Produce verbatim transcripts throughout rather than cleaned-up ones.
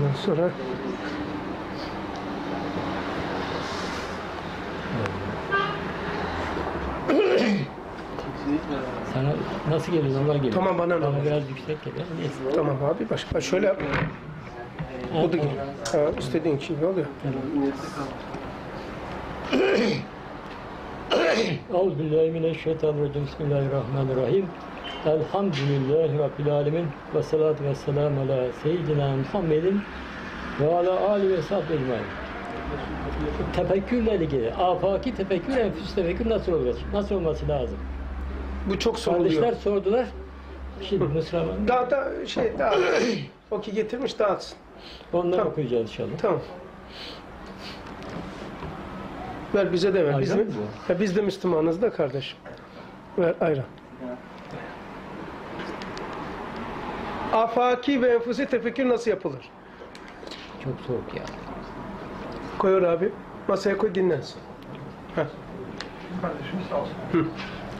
Ondan sonra sana nasıl geliyor? Normal geliyor. Tamam, bana normal. Bana biraz yüksek geliyor. Neyse. tamam abi, başka şöyle yap. Bu da gibi. Ha, istediğin gibi oluyor. Euzubillahimineşşeytanirracim. Bismillahirrahmanirrahim. Elhamdülillahi Rabbil alemin. Ve salatu ve selamu ala seyyidina Muhammedin ve ala alihi ve sahbihi ecmaîn. Tefekkürle ilgili, afaki tefekkür, enfüs tefekkür nasıl olur? Nasıl olması lazım? Bu çok soruluyor. Kardeşler sordular. Şimdi Mısır'a Daha da şey, daha o ki getirmiş, dağıtsın. onları Tamam. okuyacağız inşallah. Tamam. Ver bize de ver. Ayran Biz, mı ha, biz de Müslümanız da kardeşim. Ver ayran. Afaki ve enfusi tefekkür nasıl yapılır? Çok soğuk ya. Koy abi. Masaya koy, dinlensin. Heh. Kardeşim sağ olsun.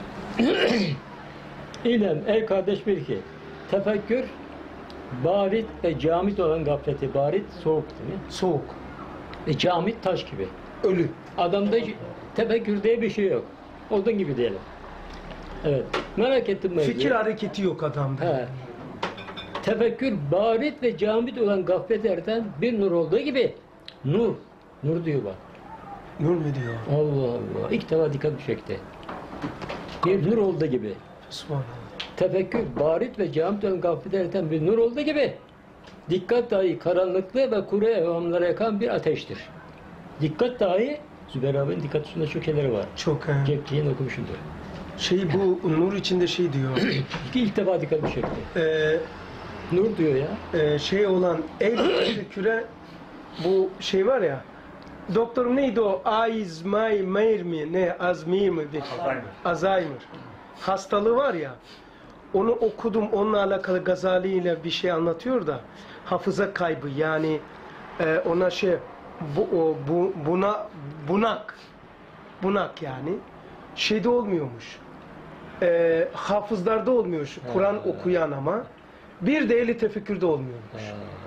İlem ey kardeş bil ki tefekkür barit ve camit olan gafleti, barit soğuk değil mi? Soğuk. E, camit taş gibi. Ölü. Adamda hiç tefekkür diye bir şey yok. Olduğun gibi diyelim. Evet. Merak ettim mevzuyu. Fikir hareketi yok adamda. He. Tefekkür barit ve camit olan gafletlerden bir nur olduğu gibi nur. Nur diyor bak. Nur mu diyor? Allah Allah. İlk defa dikkat çekti. Bir nur olduğu gibi. Subhanallah. Tefekkür, barit ve camit olan gafletlerden bir nur olduğu gibi dikkat dahi karanlıklı ve kuru evhamlara yakan bir ateştir. Dikkat dahi, Zübeyir abinin dikkat üstünde çok şeyleri var. Çok he. Cepçiğin okumuşumdur. Şey, bu nur içinde şey diyor. İlk defa dikkat çekti. Eee Nur diyor ya. e, şey olan el tefekküre, bu şey var ya, doktorum neydi o? Alzheimer mi? Ne? Azmi mi? Alzheimer. Alzheimer. Hastalığı var ya, onu okudum, onunla alakalı Gazali ile bir şey anlatıyor da, hafıza kaybı yani, e, ona şey, bu, o, bu, buna, bunak, bunak yani, şeyde olmuyormuş, e, hafızlarda olmuyormuş, Kur'an okuyan ama, bir de ehli tefekkürde olmuyormuş.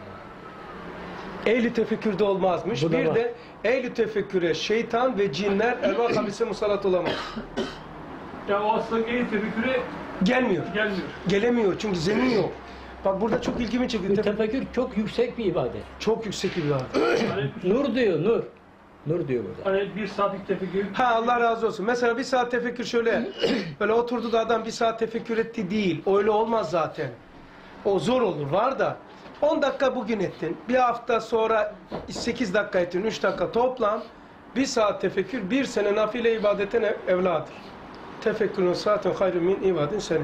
Ehli tefekkürde olmazmış. Bu da Bir var. de ehli tefekküre şeytan ve cinler ervah habise musallat olamaz. Ya o hastalık el tefekküre Gelmiyor. gelmiyor. Gelemiyor çünkü zemin yok. Bak burada çok ilgimi çekti. Tefe- Tefekkür çok yüksek bir ibadet. çok yüksek bir ibadet. Hani, Nur diyor, nur. Nur diyor burada. hani bir saatlik tefekkür. Ha, Allah razı olsun. Mesela bir saat tefekkür şöyle, böyle oturdu da adam bir saat tefekkür etti değil. Öyle olmaz zaten. O zor olur, var da. on dakika bugün ettin. Bir hafta sonra sekiz dakika ettin. üç dakika toplam. Bir saat tefekkür, bir sene nafile ibadetin ev- evladır. Tefekkürün saatin hayrü min ibadin senet.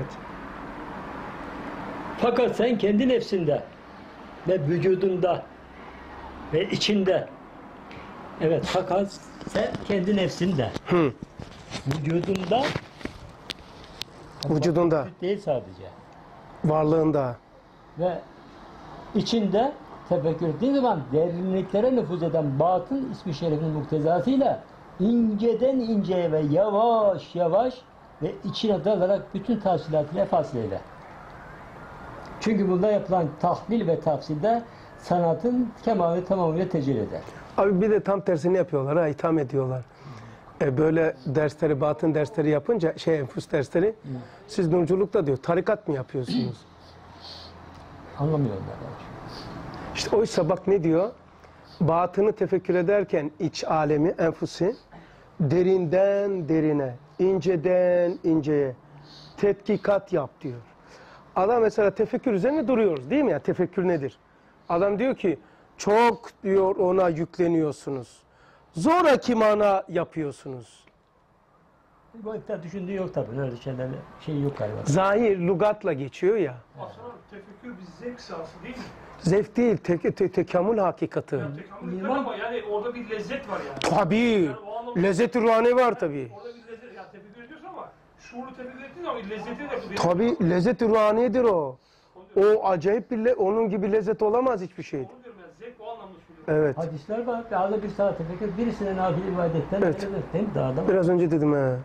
Fakat sen kendi nefsinde ve vücudunda ve içinde, evet, fakat sen kendi nefsinde, Hı. vücudunda, Vücudunda, değil sadece, varlığında. ve içinde tefekkür ettiğin zaman derinliklere nüfuz eden batın ismi şerifinin muktezasıyla inceden inceye ve yavaş yavaş ve içine dalarak bütün tahsilatıyla fasleyle. Çünkü bunda yapılan tahlil ve tafsilde sanatın kemali tamamıyla tecelli eder. Abi bir de tam tersini yapıyorlar, ha, itham ediyorlar. E böyle dersleri, batın dersleri yapınca, şey, enfüs dersleri, siz nurculukta diyor, tarikat mı yapıyorsunuz? Anlamıyorlar. İşte oysa bak ne diyor? Batını tefekkür ederken iç alemi, enfusi, derinden derine, inceden inceye tetkikat yap diyor. Adam mesela tefekkür üzerine duruyoruz değil mi ya? Tefekkür nedir? Adam diyor ki çok diyor ona yükleniyorsunuz. Zoraki mana yapıyorsunuz. Bu hatta düşündüğü yok tabii. Öyle şeyler şey yok galiba. Zahir, lugatla geçiyor ya. Aslında tefekkür bir zevk sahası değil mi? Zevk değil, te te tekamül hakikati. Yani tekamül etmez ama yani orada bir lezzet var yani. Tabii. Yani o anlamda- Lezzet-i ruhani var tabii. Orada bir lezzet, yani tefekkür ediyorsun ama şuurlu tefekkür ettiğin zaman bir lezzeti de... Tabii lezzet-i ruhaniyedir o. O acayip bir le onun gibi lezzet olamaz hiçbir şeyde. Onu diyorum yani, zevk o anlamda söylüyorum. Evet. Hadisler var. Bazı bir saat tefekkür, birisine nafile ibadetten Evet. ayrılır. Değil mi? Daha da Biraz önce dedim ha.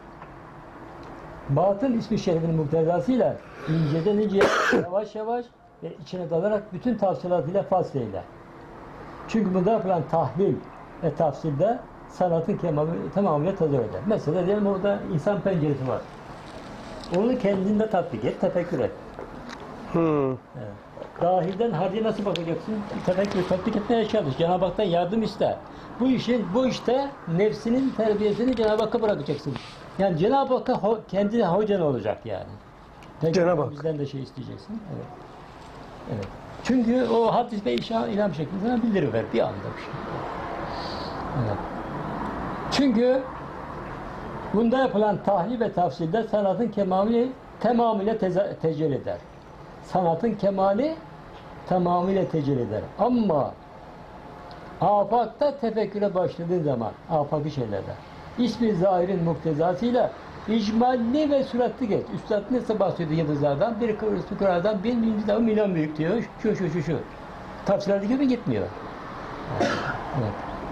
Batın ismi şerifinin muktezasıyla inceden inceye, yavaş yavaş ve içine dalarak bütün tafsilatıyla fasleyle. Çünkü bunda yapılan tahlil ve tafsilde sanatın kemali tamamıyla tezahür eder. Mesela diyelim orada insan penceresi var. Onu kendinde tatbik et, tefekkür et. Hmm. Evet. Dahilden harca nasıl bakacaksın? Tefekkür, tatbik etmeye çalış. Cenab-ı Hak'tan yardım iste. Bu işin, bu işte nefsinin terbiyesini Cenab-ı Hakk'a bırakacaksın. Yani Cenab-ı Hakk'a ho kendi hocan olacak yani. Peki, Cenab-ı Hak. bizden de şey isteyeceksin. Evet. Evet. Çünkü o hadis ve işa ilham şeklinde sana bildiriver bir anda bir şey. Evet. Çünkü bunda yapılan tahlil ve tafsilde sanatın kemali tamamıyla tecelli eder. Sanatın kemali tamamıyla tecelli eder. Ama afakta tefekküre başladığın zaman, afaki şeylerde, ismi zahirin muktezasıyla icmalli ve süratli geç. Üstad nasıl bahsediyor yıldızlardan? Bir kıvrıs fıkradan bin birinci daha milyon büyük diyor. Şu şu şu şu. Tafsirlerdeki gibi gitmiyor. Evet.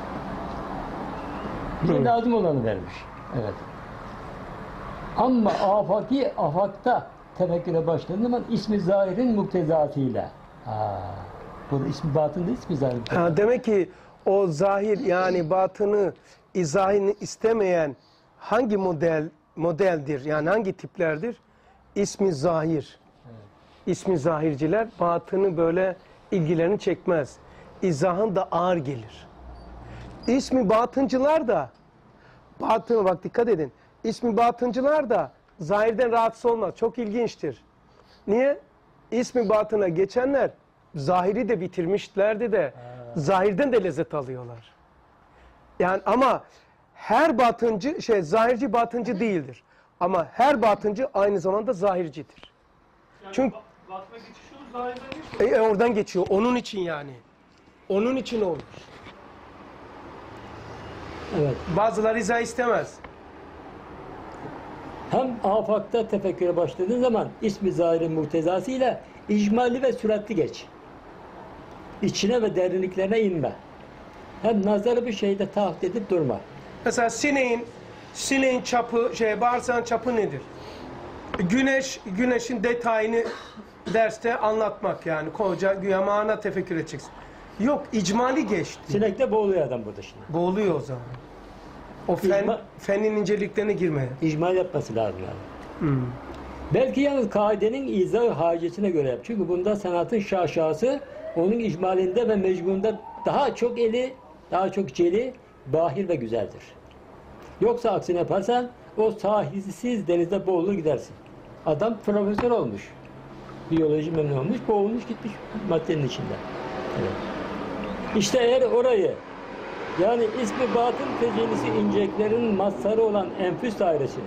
Bize Evet. lazım olanı vermiş. Evet. Ama afaki, afakta tefekküre başladığın zaman ismi zahirin muktezatıyla. Ha. Burada ismi batında ismi zahir. Ha, demek ki o zahir yani batını izahını istemeyen hangi model modeldir? Yani hangi tiplerdir? İsmi zahir. Evet. İsmi zahirciler batını böyle ilgilerini çekmez. İzahın da ağır gelir. İsmi batıncılar da batını bak dikkat edin. İsmi batıncılar da zahirden rahatsız olmaz. Çok ilginçtir. Niye? İsmi batına geçenler zahiri de bitirmişlerdi de zahirden de lezzet alıyorlar. Yani ama her batıncı şey zahirci batıncı değildir. Ama her batıncı aynı zamanda zahircidir. Yani Çünkü- ba- batma geçişi o zahirden geçiyor. E, e, oradan geçiyor. Onun için yani. Onun için olur. Evet. Bazıları izah istemez. Hem afakta tefekküre başladığın zaman ismi zahirin muhtezasıyla icmalli ve süratli geç. İçine ve derinliklerine inme. Hem nazarı bir şeyde taht edip durma. Mesela sineğin sineğin çapı şey bağırsağın çapı nedir? Güneş güneşin detayını derste anlatmak yani koca güya mana tefekkür edeceksin. Yok icmali geçti. Sinekte boğuluyor adam burada şimdi. Boğuluyor o zaman. O fen, İcma- fenin inceliklerine girmeye. İcmal yapması lazım yani. Hmm. Belki yalnız kaidenin izah hacetine göre yap. Çünkü bunda sanatın şaşası onun icmalinde ve mecbunda daha çok eli, daha çok celi, bahir ve güzeldir. Yoksa aksini yaparsan o sahilsiz denizde boğulur gidersin. Adam profesör olmuş. Biyoloji memnun olmuş, boğulmuş gitmiş maddenin içinde. Evet. İşte eğer orayı yani ismi batın tecellisi inceliklerin mazharı olan enfüs dairesini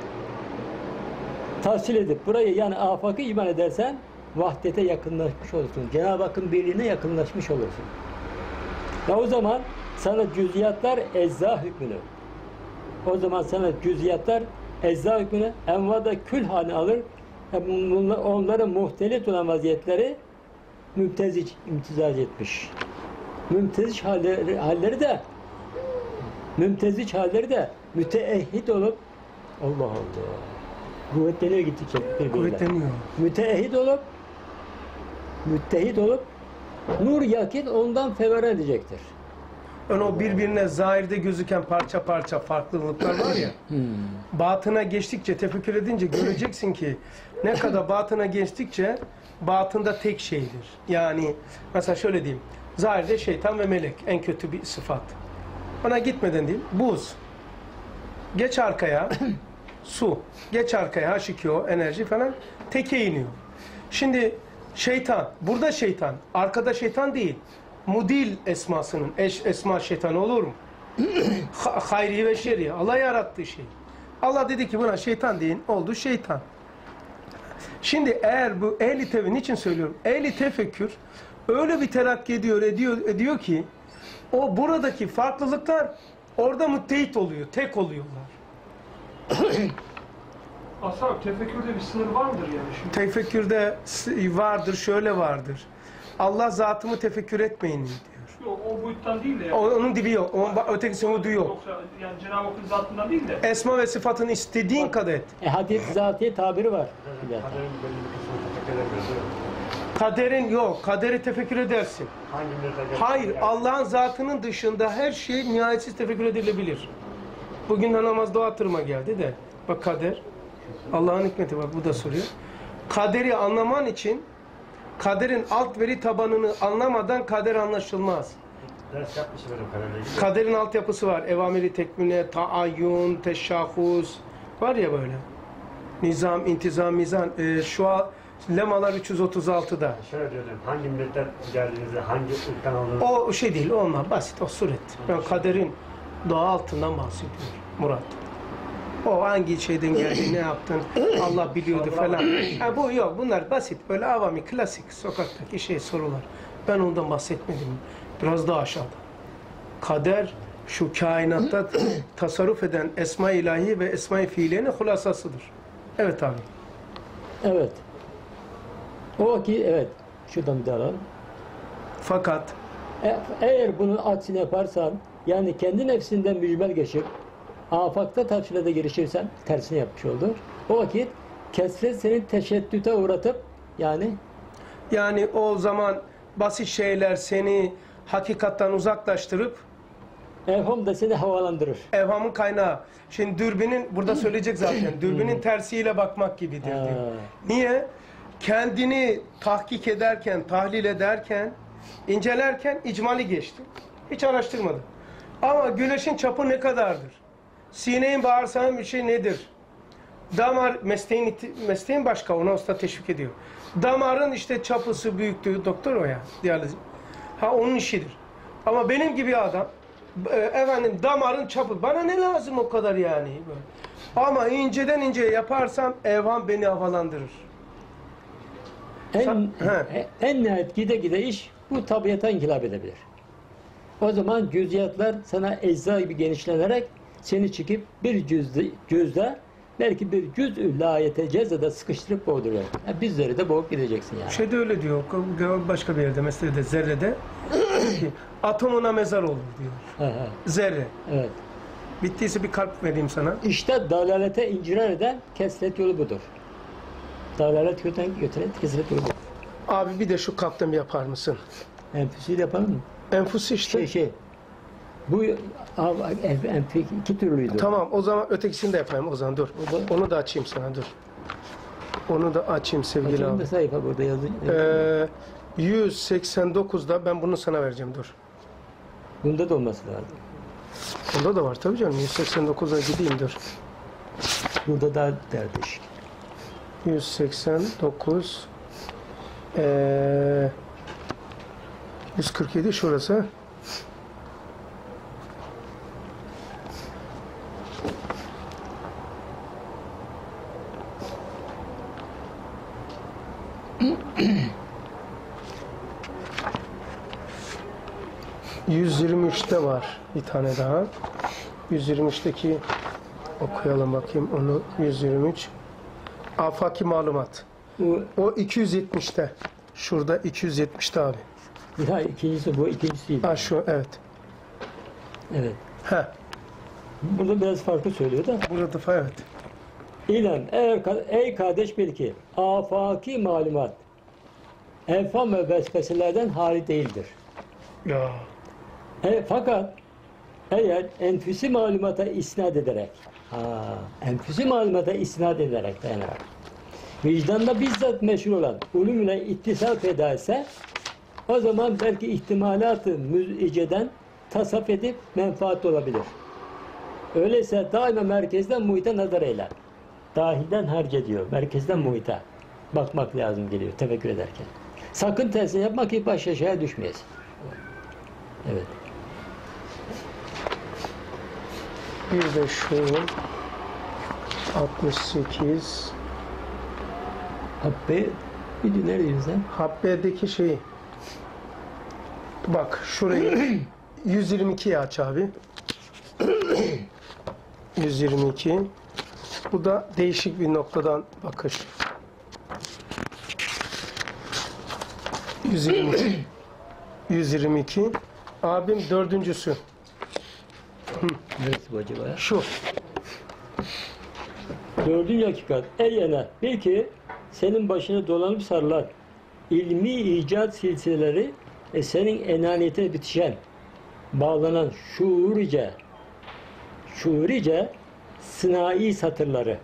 tahsil edip burayı yani afakı iman edersen vahdete yakınlaşmış olursun. Cenab-ı Hakk'ın birliğine yakınlaşmış olursun. Ve o zaman sana cüziyatlar ecza hükmünü. O zaman sana cüziyatlar ecza hükmünü envada kül haline alır. Bunlar, onların muhtelif olan vaziyetleri mümtezic, imtizaj etmiş. Mümtezic halleri, halleri de mümtezic halleri de müteehhit olup Allah Allah kuvvetleniyor gittikçe birbiriyle. Kuvvetleniyor. Müteehhit olup müttehit olup nur yakin ondan fevere edecektir. Yani o birbirine zahirde gözüken parça parça farklılıklar var ya. Batına geçtikçe, tefekkür edince göreceksin ki ne kadar batına geçtikçe batında tek şeydir. Yani mesela şöyle diyeyim. Zahirde şeytan ve melek en kötü bir sıfat. Ona gitmeden diyeyim. Buz. Geç arkaya. Su. Geç arkaya H iki O enerji falan teke iniyor. Şimdi şeytan. Burada şeytan. Arkada şeytan değil. Mudil esmasının eş esma şeytanı olur mu? Ha- Hayri ve şerri. Allah yarattığı şey. Allah dedi ki buna şeytan deyin. Oldu şeytan. Şimdi eğer bu ehli tevhid için söylüyorum. Ehli tefekkür öyle bir terakki ediyor, ediyor, ediyor ki o buradaki farklılıklar orada müttehit oluyor. Tek oluyorlar. Aslında tefekkürde bir sınır vardır yani. Şimdi Tefekkürde s- vardır, şöyle vardır. Allah zatımı tefekkür etmeyin diyor. yok, o boyuttan değil de yani. O- Onun dibi yok. Onun ba- ötekisi umudu yok. Yoksa yani Cenab-ı Hakk'ın zatından değil de. Esma ve sıfatını istediğin kadar et. E hadis zatiye tabiri var. Kaderin yok. Kaderi tefekkür edersin. Hangi millete Hayır, Allah'ın zatının dışında her şey nihayetsiz tefekkür edilebilir. Bugün de namazda o hatırıma geldi de. Bak kader. Allah'ın hikmeti bak bu da soruyor. Kaderi anlaman için kaderin alt veri tabanını anlamadan kader anlaşılmaz. Ders yapmışım benim kaderle ilgili. Kaderin altyapısı var. Evamiri tekmine, taayyun, teşahhus. Var ya böyle. Nizam, intizam, mizan. Ee, şu an lemalar üç yüz otuz altıda. Şöyle diyordum, hangi milletten geldiğinizde, hangi ırktan olduğunuzu... O şey değil, onlar basit, o suret. Ben kaderin doğa altından bahsediyorum Murat. O hangi şeyden geldi, ne yaptın, Allah biliyordu falan. Ha, bu yok, bunlar basit, böyle avami, klasik, sokaktaki şey sorular. Ben ondan bahsetmedim, biraz daha aşağıda. Kader, şu kainatta tasarruf eden esma-i ilahi ve esma-i fiiliyenin hulasasıdır. Evet abi. Evet. O ki evet. Şuradan bir daha alalım. Fakat E- Eğer bunun aksini yaparsan, yani kendi nefsinden mücmel geçip afakta tafsilata girişirsen tersini yapmış olur. O vakit kesret seni teşeddüte uğratıp yani yani o zaman basit şeyler seni hakikattan uzaklaştırıp evham da seni havalandırır. evhamın kaynağı. Şimdi dürbünün, burada söyleyecek zaten, dürbünün tersiyle bakmak gibidir Ha. diyor. Niye? Kendini tahkik ederken, tahlil ederken, incelerken icmali geçti. Hiç araştırmadı. Ama güneşin çapı ne kadardır? Sineğin bağırsağın bir şey nedir? Damar, mesleğin, iti- mesleğin başka, ona usta teşvik ediyor. Damarın işte çapısı, büyüklüğü, doktor o ya, diyaliz. Ha onun işidir. Ama benim gibi adam, e, efendim damarın çapı, bana ne lazım o kadar yani? Böyle. Ama inceden inceye yaparsam evham beni havalandırır. En, He. en nihayet gide gide iş bu tabiata inkılap edebilir. O zaman cüziyatlar sana ecza gibi genişlenerek seni çıkıp bir cüzde, cüzde belki bir cüz-ü layete cezada sıkıştırıp boğduruyor. Yani bizleri de boğup gideceksin yani. Şeyde öyle diyor, başka bir yerde, mesela de zerrede, ki, atomuna mezar olur diyor. He, he. Zerre. Evet. Bittiyse bir kalp vereyim sana. İşte dalalete incirar eden kesret yolu budur. Dalalet götüren, götüren kesret yolu budur. Abi bir de şu kaptan bir yapar mısın? Enfüsiyle yapalım mı? Enfusi işte. Şey şey. Bu av- enf- enf- iki türlüydü. Tamam, o zaman ötekisini de yapayım o zaman, dur. O da- Onu da açayım sana, dur. Onu da açayım sevgili Açalım abi. da sayfa burada yazı. Ee, yüz seksen dokuzda ben bunu sana vereceğim, dur. Bunda da olması lazım. Bunda da var tabii canım, yüz seksen dokuza gideyim, dur. Burada daha derdiş. yüz seksen dokuz ee, yüz kırk yedi şurası. yüz yirmi üçte var bir tane daha. yüz yirmi üçteki okuyalım bakayım onu. yüz yirmi üç. Afaki malumat. Bu O iki yüz yetmişte. Şurada iki yüz yetmişte abi. ya ikincisi bu ikincisiydi. Ha şu, evet. Evet. Ha, Burada biraz farklı söylüyor da. burada fa- evet. İlan eğer ka- ey kardeş bil ki afaki malumat enfam ve vesveselerden hali değildir. Ya. E, fakat eğer enfüsi malumata isnat ederek ha, enfüsi malumata isnat ederek dayanarak vicdanda bizzat meşhur olan ulum ile ittisal peyda etse o zaman belki ihtimalatı müziceden tasaf edip menfaat olabilir. Öyleyse daima merkezden muhite nazar eyler. Dahilden harc diyor. Merkezden muhite bakmak lazım geliyor tefekkür ederken. Sakın tersini yapma ki baş aşağıya düşmeyesin. Evet. Bir de şu altmış sekiz Habbe bir de nerede sen? Habbe'deki şeyi. Bak şurayı yüz yirmi ikiye aç abi. yüz yirmi iki. Bu da değişik bir noktadan bakış. yüz yirmi iki. yüz yirmi iki. Abim dördüncüsü. Neresi bu acaba ya? Şu. Dördüncü hakikat. Ey yana bil ki senin başına dolanıp sarılan ilmi icat silsileleri ve senin enaniyetine bitişen, bağlanan şuurice, şuurice sınai satırları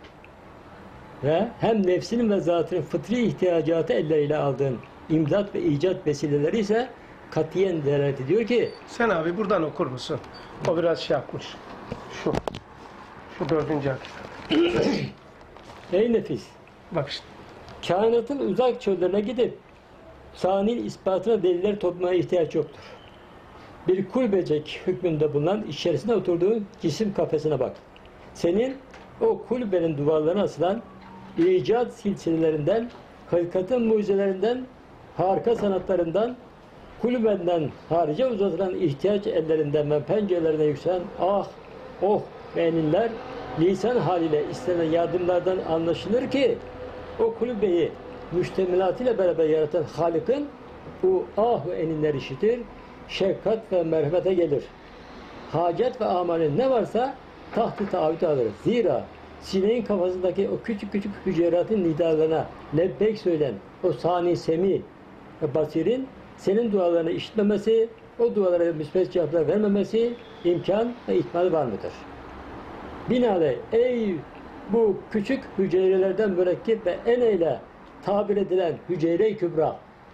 ve hem nefsinin ve zatının fıtri ihtiyacatı elleriyle aldığın imdat ve icat vesileleri ise katiyen delalet ediyor ki Sen abi buradan okur musun? O biraz şey yapmış. Şu. Şu dördüncü hakikat. ey nefis, Bak işte. kainatın uzak çöllerine gidip sani'nin ispatına deliller toplamaya ihtiyaç yoktur. Bir kulbecek hükmünde bulunan içerisinde oturduğun cisim kafesine bak. Senin o kulbenin duvarlarına asılan icat silsilelerinden, hakikatin mucizelerinden, harika sanatlarından, kulübenden harice uzatılan ihtiyaç ellerinden ve pencerelerine yükselen ah, oh ve eninler lisan haliyle istenen yardımlardan anlaşılır ki o kulübeyi müştemilatıyla beraber yaratan Halık'ın bu ah ve eninler işitir, şefkat ve merhamete gelir. Hacet ve amalin ne varsa tahtı taahhüt alır. Zira sineğin kafasındaki o küçük küçük hücreratın nidalarına lebbek söylen o sani semi ve basirin senin dualarını işitmemesi, o dualara müspet cevaplar vermemesi imkan ve ihtimal var mıdır? Binaenaleyh ey bu küçük hücrelerden mürekkep ve en eyle tabir edilen hücre-i kübra,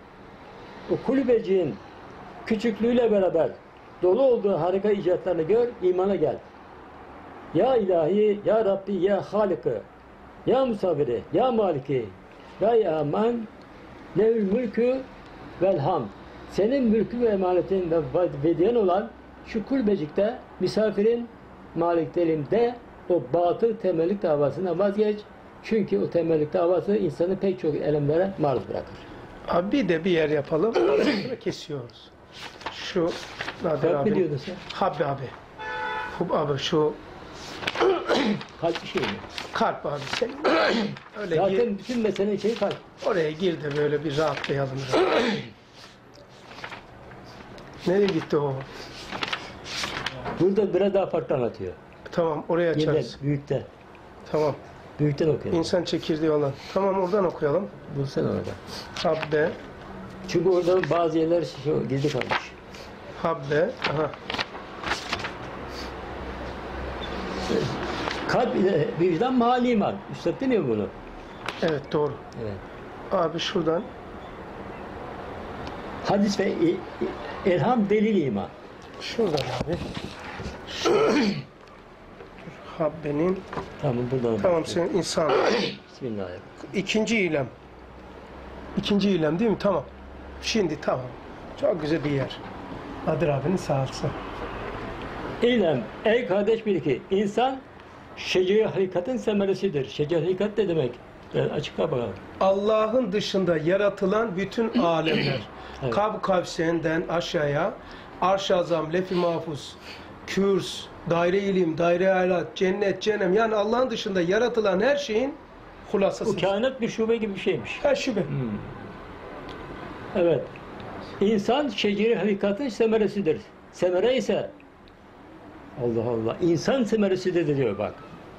o kulübeciğin küçüklüğüyle beraber dolu olduğu harika icatlarını gör, imana gel. Ya ilahi, ya Rabbi, ya Halık'ı, ya Musavviri, ya Maliki, ya ya Aman, lehül mülkü vel hamd. Senin mülkü ve emanetin ve vediyen olan şu kulbecikte misafirin malik delimde o batıl temellik davasına vazgeç. Çünkü o temellik davası insanı pek çok elemlere maruz bırakır. Abi bir de bir yer yapalım. Sonra kesiyoruz. Şu Nadir Kalp abi. biliyordun sen. Habbi abi. Hub abi şu Kalp bir şey mi? kalp abi sen. Öyle gir, Zaten bütün meselenin şeyi kalp. oraya gir de böyle bir rahatlayalım. Nereye gitti o? Burada biraz daha farklı anlatıyor. Tamam oraya Yerden, açarız. büyükte. Tamam. Büyükten okuyalım. İnsan çekirdeği olan. Tamam oradan okuyalım. Bulsana orada. Habbe. Çünkü orada bazı yerler şu, gizli kalmış. Habbe. Aha. Kalp ile vicdan mali iman. Üstad demiyor bunu. Evet doğru. Evet. Abi şuradan. Hadis ve i- i- elham delil iman. Şuradan abi. Şu. Habbenin. Tamam buradan. Tamam sen insan. Bismillahirrahmanirrahim. İkinci ilem. İkinci ilem değil mi? Tamam. Şimdi tamam. Çok güzel bir yer. Nadir abinin sağlısı. İlem, ey kardeş bil ki insan şecere hakikatin semeresidir. Şecere hakikat ne demek? Ben açıkla bakalım. Allah'ın dışında yaratılan bütün alemler. Evet. Kab kavsenden aşağıya arş-ı azam, lef-i mahfuz, kürs, daire ilim, daire alat, cennet, cehennem yani Allah'ın dışında yaratılan her şeyin Bu hulasası. kainat bir şube gibi bir şeymiş. Her şube. Evet. İnsan şecere hakikatin semeresidir. Semere ise Allah Allah. İnsan semeresidir diyor bak.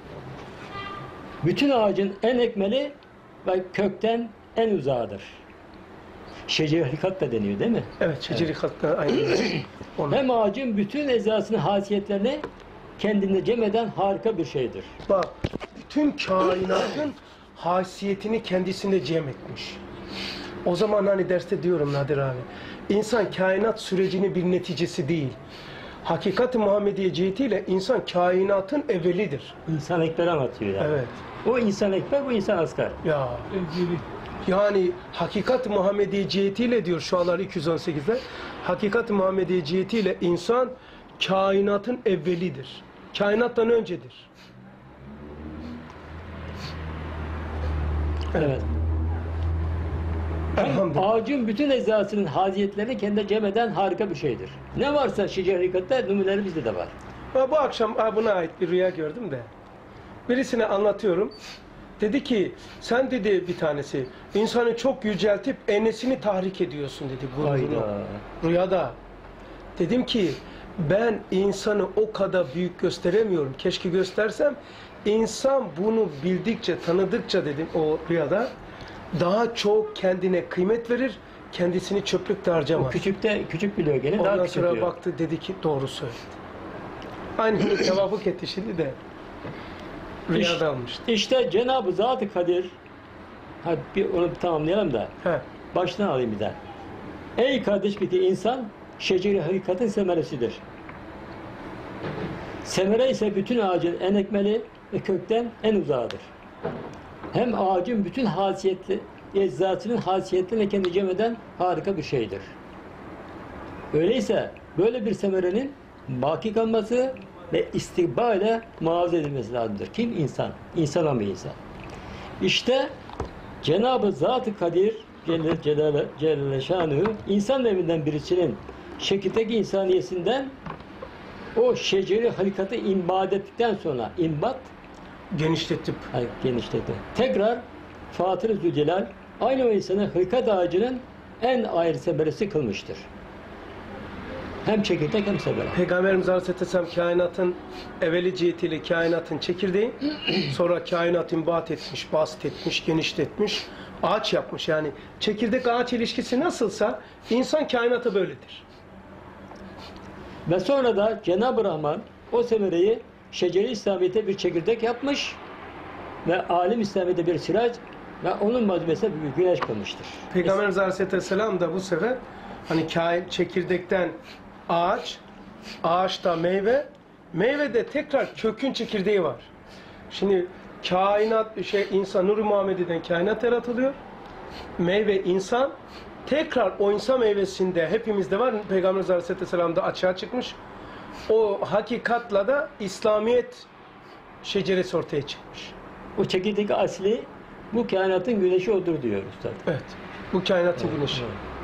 Bütün ağacın en ekmeli ve kökten en uzağıdır. Şecere hakikat da deniyor değil mi? Evet, şeceri hatta aynı. Onu. Hem ağacın bütün eczasını, hasiyetlerini kendinde cem eden harika bir şeydir. Bak, bütün kainatın haysiyetini kendisinde cem etmiş. O zaman hani derste diyorum Nadir abi, insan kainat sürecinin bir neticesi değil. Hakikat-ı Muhammediye cihetiyle insan kainatın evvelidir. İnsan ekber anlatıyor yani. Evet. O insan ekber, bu insan asgar. Ya. Yani hakikat-ı Muhammediye cihetiyle diyor Şualar iki yüz on sekizde, hakikat-ı Muhammediye cihetiyle insan kainatın evvelidir. Kainattan öncedir. Evet. Elhamdülillah. Ağacın bütün eczasının haziyetlerini kendine cem eden harika bir şeydir. Ne varsa şecere hakikatte numuneleri bizde de var. Ha, bu akşam ha, buna ait bir rüya gördüm de. Birisine anlatıyorum. Dedi ki, sen dedi bir tanesi, insanı çok yüceltip enesini tahrik ediyorsun dedi gururunu. Hayda. Rüyada. Dedim ki, ben insanı o kadar büyük gösteremiyorum. Keşke göstersem. İnsan bunu bildikçe, tanıdıkça dedim o rüyada, daha çok kendine kıymet verir, kendisini çöplükte O harcamaz. küçükte küçük biliyor gene Ondan daha sonra küçültüyor. baktı, dedi ki doğru söyledi. Aynı tevafuk etti şimdi de. Rüyada almıştı. İşte Cenab-ı Zat-ı Kadir, hadi bir onu bir tamamlayalım da He. baştan alayım bir daha. Ey kardeş peki insan şeceri hakikatin semeresidir. Semere ise bütün ağacın en ekmeli ve kökten en uzağıdır. Hem ağacın bütün hasiyetli, eczasının hasiyetlerini kendi cem eden harika bir şeydir. Öyleyse böyle bir semerenin baki kalması ve istikbale muhafaza edilmesi lazımdır. Kim? İnsan. İnsan ama insan. İşte Cenab-ı Zat-ı Kadir Celle Celaluhu Celle Şanuhu insan evinden birisinin şekildeki insaniyesinden o şeceri halikatı imbat ettikten sonra imbat Genişletip. hayır, genişledi. Tekrar Fatır-ı Zülcelal aynı o insanı hılkat ağacının en ayrı semeresi kılmıştır. Hem çekirdek hem semere. Peygamberimiz Aleyhisselam kainatın evveli cihetiyle kainatın çekirdeği, sonra kainat imbat etmiş, bast etmiş, genişletmiş, ağaç yapmış. Yani çekirdek ağaç ilişkisi nasılsa insan kainatı böyledir. Ve sonra da Cenab-ı Rahman o semereyi şeceri İslamiyet'e bir çekirdek yapmış ve alim İslamiyet'e bir sirac ve onun malzemesine bir güneş kılmıştır. Peygamberimiz Aleyhisselam da bu sefer hani kain, çekirdekten ağaç, ağaçta meyve, meyvede tekrar kökün çekirdeği var. Şimdi kainat, şey insan, Nur-u Muhammedi'den kainat yaratılıyor. Meyve insan, tekrar o insan meyvesinde hepimizde var. Peygamberimiz Aleyhisselam'da açığa çıkmış. O hakikatla da İslamiyet şeceresi ortaya çıkmış. O çekirdek asli bu kainatın güneşi odur diyor Üstad. Evet. Bu kainatın güneşi.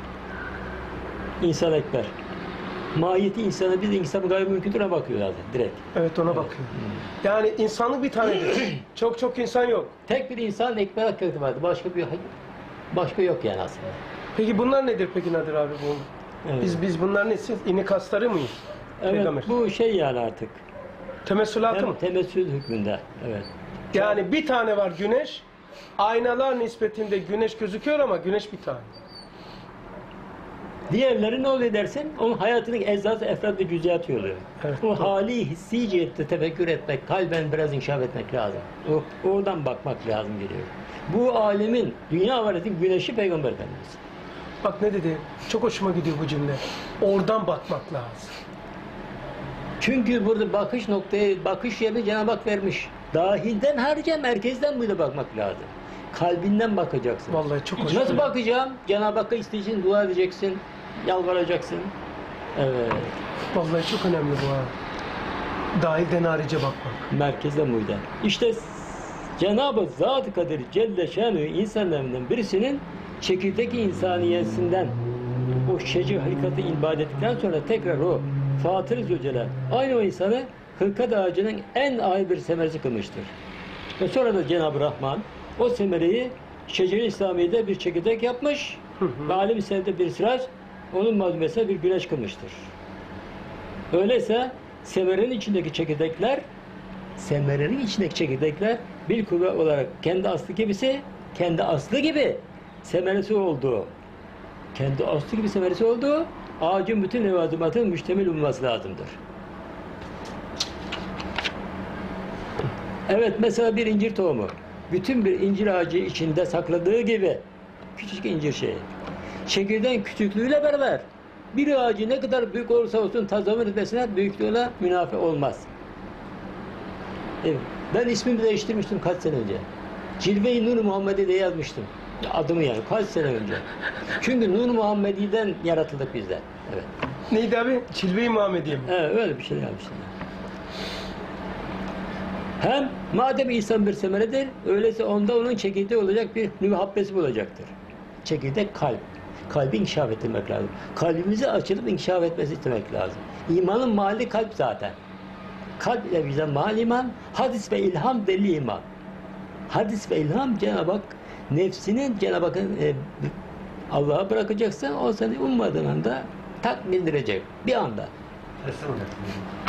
İnsan ekber. Mahiyeti insana, biz insan gayrimümkündür'e bakıyor zaten direkt. Evet, ona bakıyor. Yani insanlık bir tanedir. Çok çok insan yok. Tek bir insan ekber hakikati vardı. Başka bir başka yok yani aslında. Peki bunlar nedir peki Nadir abi bu? Evet. Biz biz bunlar ne? Siz inik hasları mıyız? Evet, Peygamber. bu şey yani artık. Temessülatı mı? Hem temessül hükmünde. Evet. Yani bir tane var güneş. Aynalar nispetinde güneş gözüküyor ama güneş bir tane. Diğerleri ne oluyor dersin? Onun hayatının eczası, efrad ve cüziyatı oluyor. Evet, o doğru. hali hissi cihette tefekkür etmek, kalben biraz inkişaf etmek lazım. O, oradan bakmak lazım geliyor. Bu alemin, dünya varetin güneşi Peygamber Efendimiz. Bak ne dedi? Çok hoşuma gidiyor bu cümle. Oradan bakmak lazım. Çünkü burada bakış noktayı, bakış yerini Cenab-ı Hak vermiş. Dahilden harice merkezden böyle bakmak lazım. Kalbinden bakacaksın. Vallahi çok hoş. Nasıl bakacağım? Cenab-ı Hakk'a isteyeceksin, dua edeceksin, yalvaracaksın. Evet. Vallahi çok önemli bu ha. Dahilden harice bakmak. Merkezden buydu. İşte Cenab-ı Zat-ı Kadir Celle Şanuhu insanlarından birisinin çekirdek insaniyesinden o şecir hakikati ibadet ettikten sonra tekrar o Fatır-ı Zülcelal aynı o insanı hılkat ağacının en ağır bir semeresi kılmıştır. Ve sonra da Cenab-ı Rahman o semereyi şeceri İslamiye'de bir çekirdek yapmış ve alim İslam'da bir sıraç onun malzemesine bir güneş kılmıştır. Öyleyse semerenin içindeki çekirdekler semerenin içindeki çekirdekler bir kuvve olarak kendi aslı gibisi kendi aslı gibi semeresi olduğu kendi aslı gibi semeresi olduğu ağacın bütün levazımatının müştemil olması lazımdır. Evet, mesela bir incir tohumu bütün bir incir ağacı içinde sakladığı gibi küçük incir şeyi çekirdeğin küçüklüğüyle beraber bir ağacı ne kadar büyük olursa olsun tazamın etmesine büyüklüğüne münafi olmaz. Evet. Ben ismimi değiştirmiştim kaç sene önce. Cilve-i Nur Muhammedi diye yazmıştım. Adımı yani kaç sene önce. Çünkü Nur Muhammedi'den yaratıldık bizler. Evet. Neydi abi? Çilve-i Muhammediye mi? Evet, öyle bir şey yapmıştım. Hem madem insan bir semeredir, öyleyse onda onun çekirdeği olacak bir mühabbesi bulacaktır. Çekirdek kalp. Kalbi inkişaf ettirmek lazım. Kalbimizi açılıp inkişaf etmesi istemek lazım. İmanın mahalli kalp zaten. Kalp ile bize mal iman, hadis ve ilham deli iman. Hadis ve ilham Cenab-ı Hak nefsinin Cenab-ı Hakk'ın e, Allah'a bırakacaksın, o seni ummadığın anda tak bildirecek. Bir anda.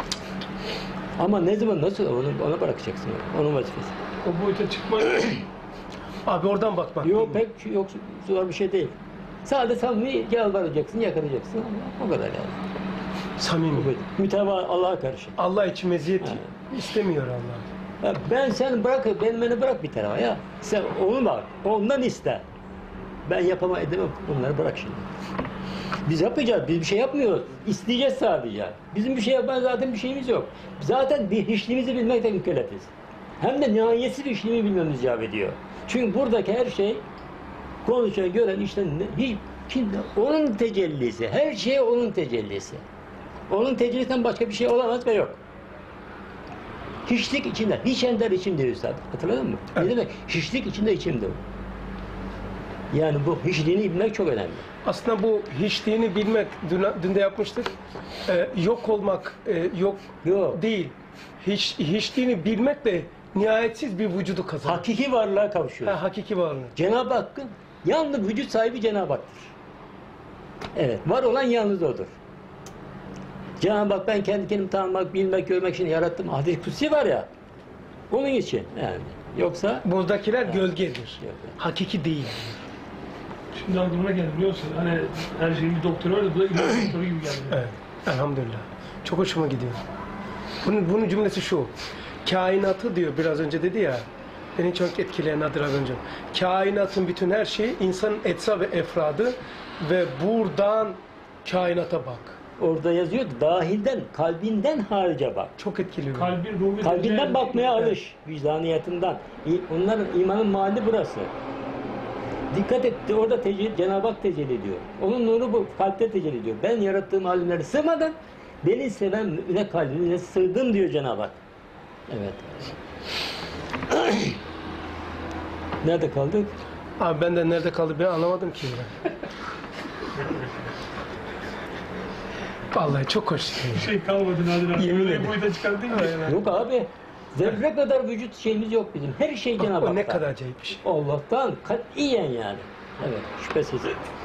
Ama ne zaman, nasıl onu, ona bırakacaksın. Onun vazifesi. O boyuta çıkmak Abi oradan bakmak. Yok değil mi? pek yok zor bir şey değil. Sadece samimi yalvaracaksın, yakaracaksın. O kadar yani. Samimi. Mütevazı Allah'a karşı. Allah için meziyet Evet. istemiyor Allah. Ya ben seni bırak, ben beni bırak bir tarafa ya. Sen onu bak, ondan iste. Ben yapamam edemem, bunları bırak şimdi. Biz yapacağız, biz bir şey yapmıyoruz. İsteyeceğiz sadece. Bizim bir şey yapan zaten bir şeyimiz yok. Zaten bir hiçliğimizi bilmekle mükellefiz. Hem de nihayetsiz bir hiçliğimi bilmemiz icap ediyor. Çünkü buradaki her şey, konuşan, gören, işte hiç, şimdi onun tecellisi, her şey onun tecellisi. Onun tecellisinden başka bir şey olamaz ve yok. Hiçlik içinde, hiç ender içimdir üstad. Hatırladın mı? Evet. Ne demek? Hiçlik içinde içimdir. Yani bu hiçliğini bilmek çok önemli. Aslında bu hiçliğini bilmek, dün, dün de yapmıştık. Ee, yok olmak e, yok, Yok. değil. Hiç, hiçliğini bilmek de nihayetsiz bir vücudu kazanır. Hakiki varlığa kavuşuyoruz. Ha, hakiki varlığı. Cenab-ı Hakk'ın yalnız vücut sahibi Cenab-ı Hak'tır. Evet, var olan yalnız O'dur. Cenab-ı Hak ben kendi kendimi tanımak, bilmek, görmek için yarattım. Hadis-i Kutsi var ya, onun için yani. Yoksa Buradakiler gölgedir. Yok. Hakiki değil. Şimdi aklıma geldi biliyor musun? Hani her şeyin bir doktoru var da bu da ilaç doktoru gibi geldi. Evet. Elhamdülillah. Çok hoşuma gidiyor. Bunun, bunun cümlesi şu. Kainatı diyor biraz önce dedi ya. Beni çok etkileyen adır az önce. Kainatın bütün her şeyi insanın etsa ve efradı ve buradan kainata bak. orada yazıyor ki, dahilden, kalbinden harice bak. Çok etkiliyor. Kalbin, ruhu, Kalbinden zevci- bakmaya alış, vicdaniyetinden. İ- Onların imanın mahalli burası. Dikkat et, orada tecelli, Cenab-ı Hak tecelli ediyor. Onun nuru bu, kalpte tecelli ediyor. Ben yarattığım alimleri sığmadan, beni seven mü'mine kalbine sığdım diyor Cenab-ı Hak. Evet. Nerede kaldık? Abi ben de nerede kaldı ben anlamadım ki. Vallahi çok hoş. Bir şey kalmadı Nadir abi. Yemin Yemin ederim. şey boyuta çıkardın ya. Aynen. Yok abi, zerre kadar vücut şeyimiz yok bizim. Her şey Bak, Cenab-ı o Hak'tan. ne kadar acayip bir şey. Allah'tan katiyen yani. Evet, şüphesiz.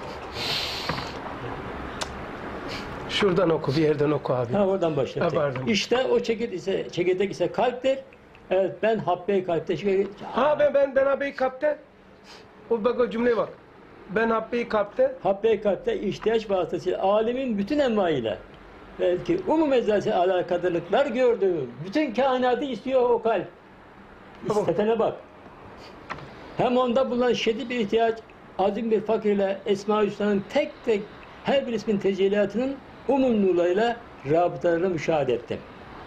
Şuradan oku, bir yerden oku abi. Ha oradan Ha, başlatayım. pardon. İşte o çekirdek ise, çekirdek ise kalptir. Evet, ben habbe-i kalpte şöyle... Ha ben ben ben abi kalpte. O bak o cümleye bak. Ben habbe-i kalpte. Habbe-i kalpte ihtiyaç vasıtasıyla alemin bütün envaiyle belki umum eczası alakadarlıklar gördüğü bütün kainatı istiyor o kalp. Tamam. İstetene bak. Hem onda bulunan şiddet bir ihtiyaç, azim bir fakirle Esma-i Hüsna'nın tek tek her bir ismin tecelliyatının umum nurlarıyla rabıtalarını müşahede ettim.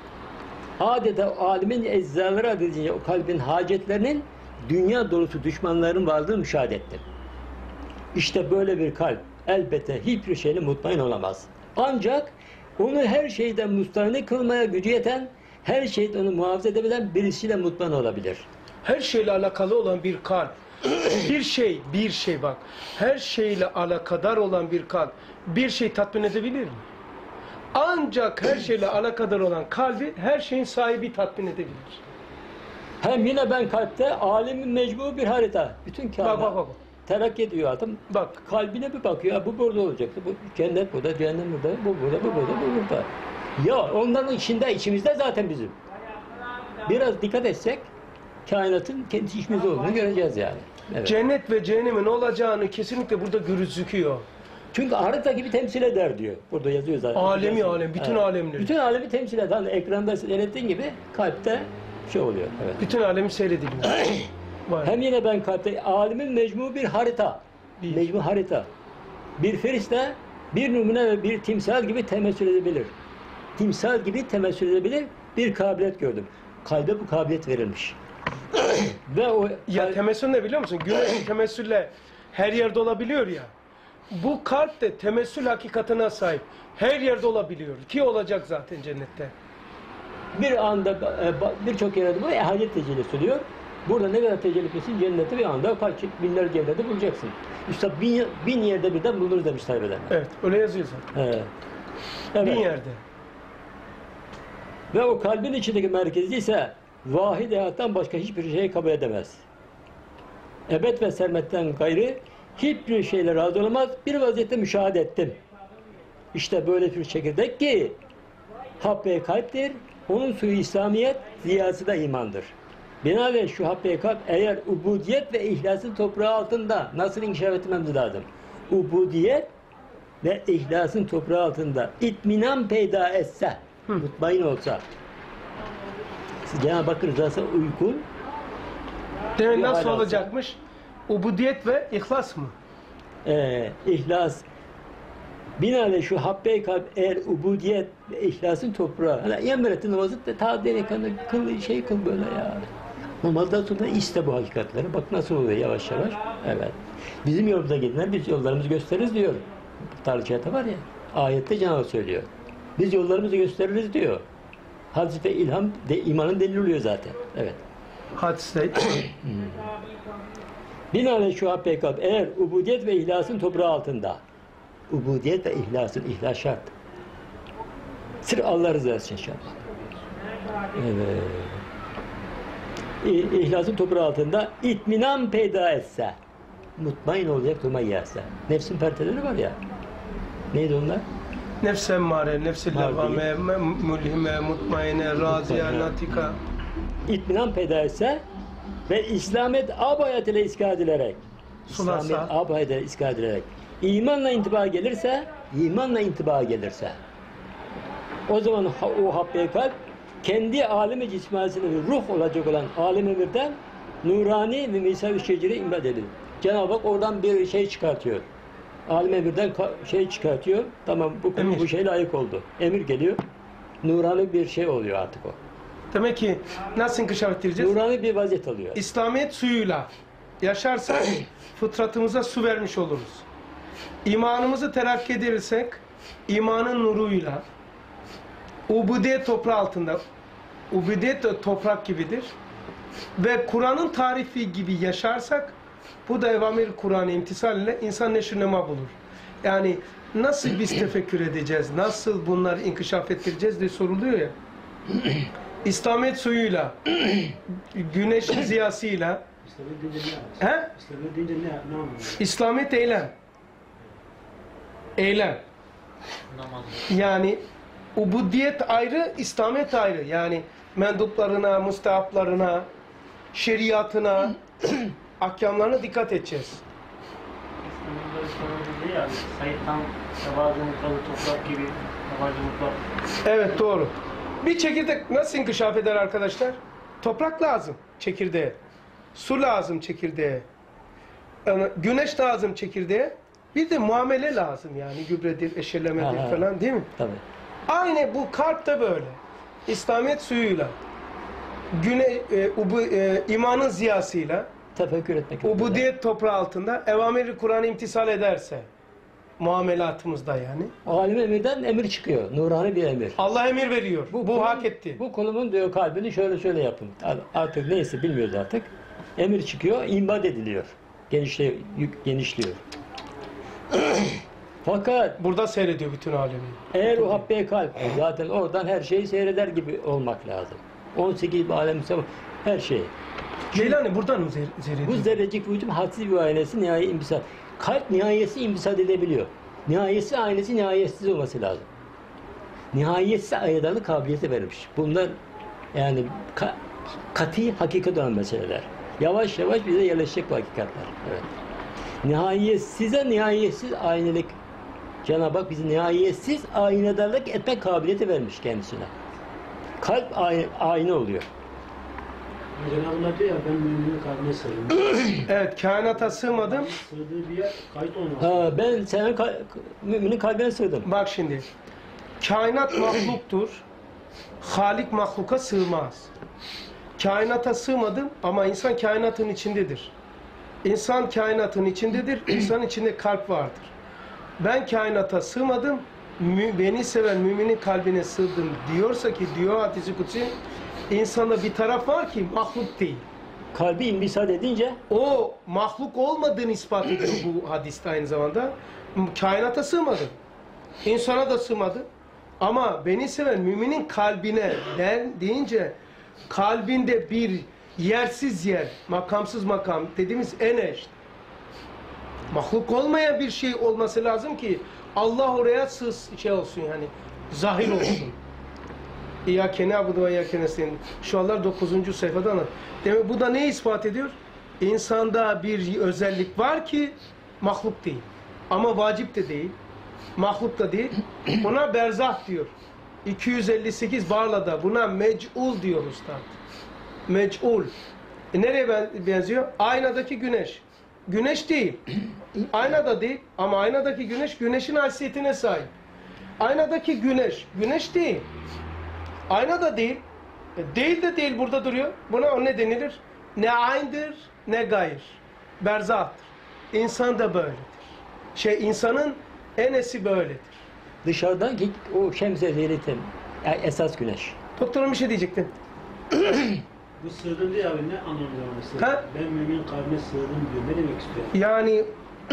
Adeta alimin eczaları adedince o kalbin hacetlerinin dünya dolusu düşmanların varlığını müşahede ettim. İşte böyle bir kalp elbette hiçbir şeyle mutmain olamaz. Ancak onu her şeyden müstahni kılmaya gücü yeten, her şeyden onu muhafaza edebilen birisiyle mutmain olabilir. Her şeyle alakalı olan bir kalp. Bir şey, bir şey bak. Her şeyle alakadar olan bir kalp bir şey tatmin edebilir mi? Ancak her şeyle alakadar olan kalbi her şeyin sahibi tatmin edebilir. Hem yine ben kalpte alemin mecbu bir harita. Bütün kainat Bak bak bak. terakki ediyor adam. Bak. Kalbine bir bakıyor. Ya bu burada olacaktı. Bu cennet burada, cehennem burada, bu burada, bu burada, bu burada. Ya onların içinde, içimizde zaten bizim. Biraz dikkat etsek kainatın kendi içimizde olduğunu göreceğiz yani. Evet. Cennet ve cehennemin olacağını kesinlikle burada gözüküyor. Çünkü harita gibi temsil eder diyor. Burada yazıyor zaten. Alemi Biliyorsun. alem, bütün alemleri. Bütün alemi temsil eder. Hani ekranda seyrettiğin gibi kalpte şey oluyor. Evet. Bütün alemi seyrediliyor. Vay. Hem yine ben kalpte alemin mecmu bir harita. Bir. Mecmu harita. Bir feriste bir numune ve bir timsal gibi temessül edebilir. Timsal gibi temessül edebilir bir kabiliyet gördüm. Kalbe bu kabiliyet verilmiş. Ve o Ya temessül ne biliyor musun? Güneş temessülle her yerde olabiliyor ya. Bu kalp de temessül hakikatine sahip. Her yerde olabiliyor. Ki olacak zaten cennette. bir anda e, birçok yerde bu ehalet tecellisi oluyor. Burada ne kadar tecelli etmesin cennette bir anda kaç binlerce cennette bulacaksın. İşte bin, bin yerde birden bulunur demiş talebeden. Evet, öyle yazıyor zaten. Evet. Evet. Bin yerde. Ve o kalbin içindeki merkezi ise vahid hayattan başka hiçbir şey kabul edemez. Ebed ve sermetten gayrı hiçbir şeyle razı olamaz. Bir vaziyette müşahede ettim. İşte böyle bir çekirdek ki habbe kalptir. Onun suyu İslamiyet, ziyası da imandır. Binaenaleyh şu habbe kalp eğer ubudiyet ve ihlasın toprağı altında nasıl inkişaf etmemiz lazım? Ubudiyet ve ihlasın toprağı altında itminan peyda etse, Hı. mutmain olsa, Cenab-ı Hak rızası uygun. Demek nasıl olacakmış? Ubudiyet ve ihlas mı? Ee, ihlas. Binaenaleyh şu habbe kalp eğer ubudiyet ve ihlasın toprağı. Hani emretti namazı da ta delikanlı kıl, şey kıl böyle ya. Namazdan sonra iste bu hakikatleri. Bak nasıl oluyor yavaş yavaş. Evet. Bizim yolumuza gidenler biz yollarımızı gösteririz diyor. Tarihçede var ya. Ayette Cenab-ı söylüyor. Biz yollarımızı gösteririz diyor. Hadis ve ilham de imanın delili oluyor zaten. Evet. Hadiste. Binaenaleyh şu habbe kalp eğer ubudiyet ve ihlasın toprağı altında. Ubudiyet ve ihlasın ihlas şart. Sırf Allah rızası için şart. Evet. İhlasın toprağı altında itminan peyda etse, mutmain olacak duruma gelse. Nefsin perteleri var ya. Neydi onlar? Nefs emmare, nefs-i levvame, mulhime, mutmaine, raziye, natika. İtminan peyda etse ve İslamet ab ile iska edilerek, Sulasa. İslamet ab ile iska edilerek, imanla intiba gelirse, imanla intiba gelirse, o zaman o habbe kalp kendi alemi cismanisinde bir ruh olacak olan alem-i birden nurani ve misav-i şecere imdad edilir. Cenab-ı Hak oradan bir şey çıkartıyor. Alem-i birden şey çıkartıyor. Tamam bu konu bu şey layık oldu. Emir geliyor. Nurani bir şey oluyor artık o. Demek ki nasıl inkişaf ettireceğiz? Nurani bir vaziyet alıyor. İslamiyet suyuyla yaşarsak fıtratımıza su vermiş oluruz. İmanımızı terakki edilirsek imanın nuruyla ubudiyet toprağı altında, ubudiyet de toprak gibidir ve Kur'an'ın tarifi gibi yaşarsak bu da evamir Kur'an'ı imtisal ile insan neşr nema bulur. Yani nasıl biz tefekkür edeceğiz, nasıl bunları inkişaf ettireceğiz diye soruluyor ya. İslamiyet suyuyla, güneşin ziyasıyla, he? İslamiyet eylem. Eylem. Yani ubudiyet ayrı, İslamiyet ayrı. Yani menduplarına, müstehaplarına, şeriatına, ahkamlarına dikkat edeceğiz. Evet doğru. Bir çekirdek nasıl inkişaf eder arkadaşlar? Toprak lazım çekirdeğe. Su lazım çekirdeğe. Yani güneş lazım çekirdeğe. Bir de muamele lazım yani gübredir, eşelemedir Ha, falan değil mi? Tabii. Aynı bu kalp de böyle. İslamiyet suyuyla, güne, e, ubu, e, imanın ziyasıyla, Tefekkür etmek. ubudiyet toprağı altında evamiri Kur'an'ı imtisal ederse, muamelatımızda yani. Alim emirden emir çıkıyor. Nurani bir emir. Allah emir veriyor. Bu, bu kulun- hak etti. Bu kulumun diyor kalbini şöyle şöyle yapın. Artık neyse bilmiyoruz artık. Emir çıkıyor, imbad ediliyor. Genişliyor, yük genişliyor. Fakat Burada seyrediyor bütün alemi. eğer o habbe kalp zaten oradan her şeyi seyreder gibi olmak lazım. on sekiz alem her şey. Geylani buradan mı zer- Bu seyrediyor? zerrecik vücudun hadsiz bir ailesi nihai imbisat. Kalp nihayesi imbisat edebiliyor. Nihayesi ailesi nihayetsiz olması lazım. Nihayetsiz ayırdalı kabiliyeti vermiş. Bunlar yani ka kati hakikat olan meseleler. Yavaş yavaş bize yerleşecek bu hakikatler. Evet. Nihayetsize nihayetsiz aynelik. Cenab-ı Hak bizi nihayetsiz aynedarlık etme kabiliyeti vermiş kendisine. Kalp ayna, ayna oluyor. Cenab-ı Allah diyor ya ben müminin kalbine sığındım. Evet, kainata sığmadım. Sığdığı bir yer kayıt olmaz. Ha, ben senin kal müminin kalbine sığdım. Bak şimdi, kainat mahluktur. Halik mahluka sığmaz. Kainata sığmadım ama insan kainatın içindedir. İnsan kainatın içindedir, insan içinde kalp vardır. Ben kainata sığmadım, mü- beni seven müminin kalbine sığdım diyorsa ki, diyor hadis-i kutsi, insanda bir taraf var ki mahluk değil. Kalbi imbisat edince O mahluk olmadığını ispat ediyor bu hadiste aynı zamanda. Kainata sığmadı. İnsana da sığmadı. Ama beni seven müminin kalbine den deyince kalbinde bir yersiz yer, makamsız makam dediğimiz eneş. Mahluk olmayan bir şey olması lazım ki Allah oraya sığ şey olsun yani zahir olsun. İyyâke na'budu ve iyyâke nestaîn. Şualar dokuzuncu sayfada anlat. Demek bu da ne ispat ediyor? İnsanda bir özellik var ki mahluk değil. Ama vacip de değil. Mahluk da değil. Buna berzah diyor. iki yüz elli sekiz Barla'da buna mec'ul diyor usta. Mec'ul. E nereye benziyor? Aynadaki güneş. Güneş değil. Aynada değil ama aynadaki güneş güneşin haysiyetine sahip. Aynadaki güneş, güneş değil. Aynada değil. E değil de değil burada duruyor. Buna o ne denilir? Ne ayndır ne gayr. Berzahtır. İnsan da böyledir. Şey insanın enesi böyledir. Dışarıdaki o şems-i zeyletin yani esas güneş. Doktorum bir şey diyecektim. Bu sığdım diye abi ne anlamda var? Ha? Ben mümin kavmine sığdım diyor. Ne demek istiyor? Yani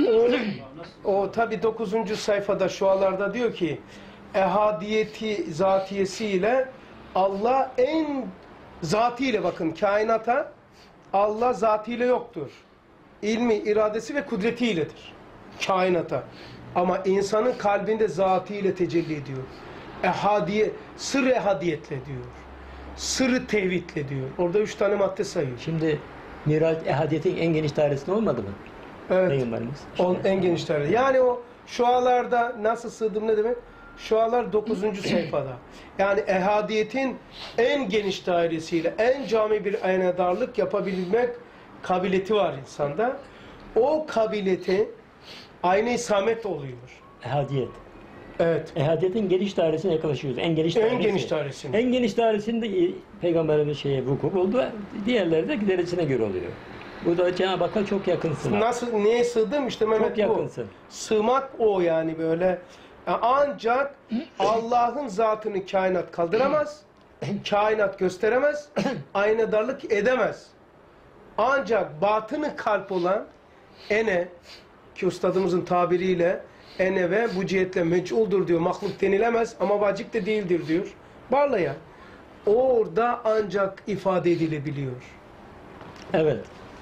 o, Nasıl? o tabi dokuzuncu sayfada şualarda diyor ki ehadiyeti zatiyesiyle Allah en zatiyle bakın kainata Allah zatiyle yoktur. İlmi, iradesi ve kudretiyledir. Kainata. Ama insanın kalbinde zatiyle tecelli ediyor. Ehadiye, sır ehadiyetle diyor. Sırrı tevhidle diyor. Orada üç tane madde sayıyor. Şimdi Miraç ehadiyetin en geniş dairesinde olmadı mı? Evet. Peygamberimiz. On, en geniş daire. Yani o şualarda nasıl sığdım ne demek? Şualar dokuzuncu sayfada. Yani ehadiyetin en geniş dairesiyle en cami bir aynadarlık yapabilmek kabiliyeti var insanda. O kabiliyeti aynı samet oluyor. Ehadiyet. Evet. Ehadiyetin geniş dairesine yaklaşıyoruz. En geniş En dairesi. geniş dairesinde. En geniş dairesinde Peygamberimiz şeye vuku buldu. Diğerleri de derecesine göre oluyor. Bu da Cenab-ı Hakk'a çok yakınsın. Nasıl, niye sığdım? İşte Mehmet Çok bu. yakınsın. Sığmak o yani böyle. Ancak Allah'ın zatını kainat kaldıramaz. Kainat gösteremez. Aynadarlık edemez. Ancak batını kalp olan ene ki ustadımızın tabiriyle ene ve bu cihetle mec'uldur diyor. Mahluk denilemez ama vacip de değildir diyor. Barla'ya. Orada ancak ifade edilebiliyor. Evet.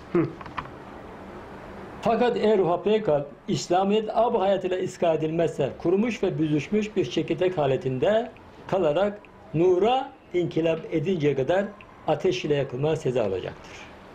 Fakat eğer ruha peykalp, İslamiyet ab hayatıyla iska edilmezse, kurumuş ve büzüşmüş bir çekirdek haletinde kalarak nura inkılap edinceye kadar ateş ile yakılmaya seza olacaktır.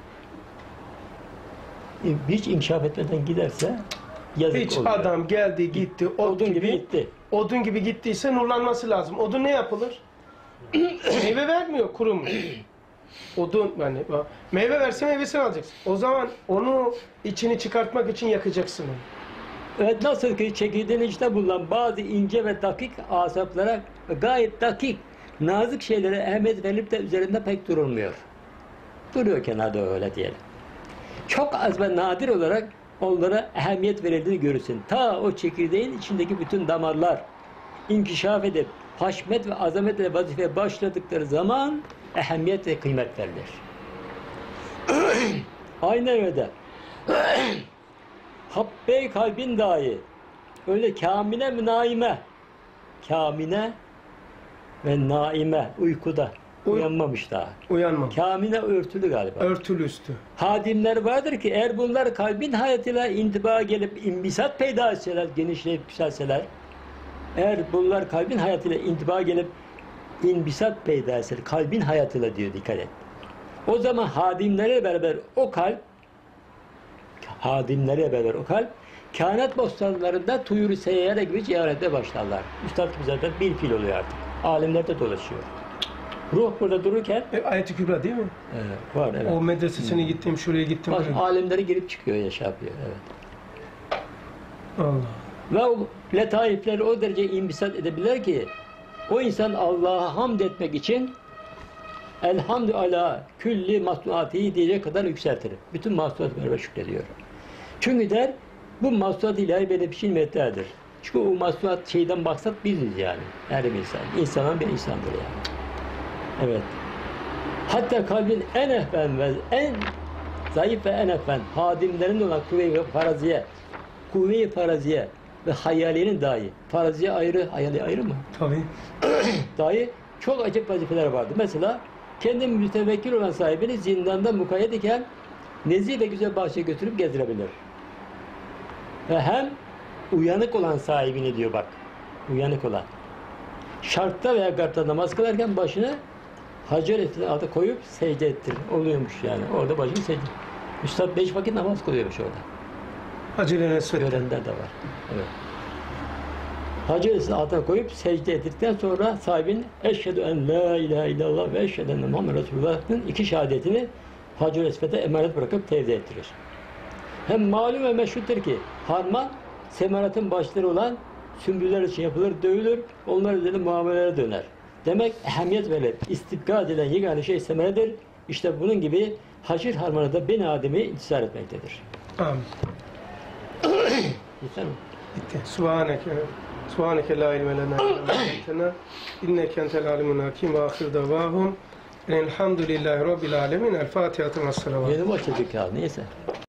Hiç inkişaf etmeden giderse yazık Hiç oluyor. adam geldi gitti ot Odun gibi, gibi gitti. Odun gibi gittiyse nurlanması lazım. Odun ne yapılır? Meyve vermiyor, kurumuş. Odun yani meyve verse meyvesini alacaksın. O zaman onu içini çıkartmak için yakacaksın onu. Evet, nasıl ki çekirdeğin içinde bulunan bazı ince ve dakik asaplara gayet dakik, nazik şeylere ehemmiyet verilip de üzerinde pek durulmuyor. Duruyor kenarda öyle diyelim. Çok az ve nadir olarak onlara ehemmiyet verildiğini görürsün. Ta o çekirdeğin içindeki bütün damarlar inkişaf edip haşmet ve azametle vazifeye başladıkları zaman ehemmiyet ve kıymet verilir. Aynen öyle. Habbe kalbin dahi öyle kamine ve naime, kamine ve naime uykuda Uy- uyanmamış daha. Uyanmam. Kamine örtülü galiba. Örtülü üstü. Hadimler vardır ki eğer bunlar kalbin hayatıyla intiba gelip imbisat peyda etseler, genişleyip yükselseler, eğer bunlar kalbin hayatıyla intiba gelip imbisat peyda etseler, kalbin hayatıyla diyor, dikkat et. O zaman hadimlerle beraber o kalp, hadimlerle beraber o kalp, kainat bostanlarında tuyuru seyyare gibi ziyarete başlarlar. Üstad zaten bir fil oluyor artık. Alimlerde dolaşıyor. Ruh burada dururken, E, Ayet-i Kübra değil mi? evet, var evet. O medresesine gittim, şuraya gittim. Bak, buraya. alemleri girip çıkıyor, yaşa yapıyor. Evet. Allah. Ve o letaifleri o derece imbisat edebilir ki o insan Allah'a hamd etmek için elhamdü ala külli masnuati diyecek kadar yükseltir. Bütün masnuat beraber şükrediyor. Çünkü der bu masnuat ilahi benim için metlerdir. Çünkü o masnuat şeyden maksat biziz yani. Her bir insan. İnsanın bir insandır yani. Evet. Hatta kalbin en ehven ve en zayıf ve en ehven hadimlerin olan kuvve-i ve faraziye, kuvve-i faraziye ve hayalinin dahi, faraziye ayrı, hayali ayrı mı? Tabii. Dahi çok acayip vazifeler vardı. Mesela kendi mütevekkil olan sahibini zindanda mukayyet iken nezih ve güzel bahçeye götürüp gezdirebilir. Ve hem uyanık olan sahibini diyor bak, uyanık olan. Şarkta veya garpta namaz kılarken başını Hacer Esved'in altına koyup secde ettir. Oluyormuş yani. Orada başını secde. Üstad beş vakit namaz kılıyormuş orada. Hacer-i Esved'de. Görenler de var. Evet. Hacer Esved'in altına koyup secde ettikten sonra sahibin eşhedü en la ilahe illallah ve eşhedü enne Muhammed Resulullah'ın iki şehadetini Hacer Esved'e emanet bırakıp tevdi ettirir. Hem malum ve meşhurdur ki harman semaratın başları olan sümbüller için yapılır, dövülür, onlar üzerine muamelelere döner. Demek ehemmiyet verilir. İstibgad edilen yegane şey semeredir. İşte bunun gibi hacir harmanı da ben Adem'i intisar etmektedir. Amin. Yeter mi? Bitti. Subhaneke. Subhaneke la ilme lena illa inneke entel alimun hakim ve ahir davahum elhamdülillahi rabbil alemin. El Fatiha'tın as-salavat. Yeni başladık ya, neyse.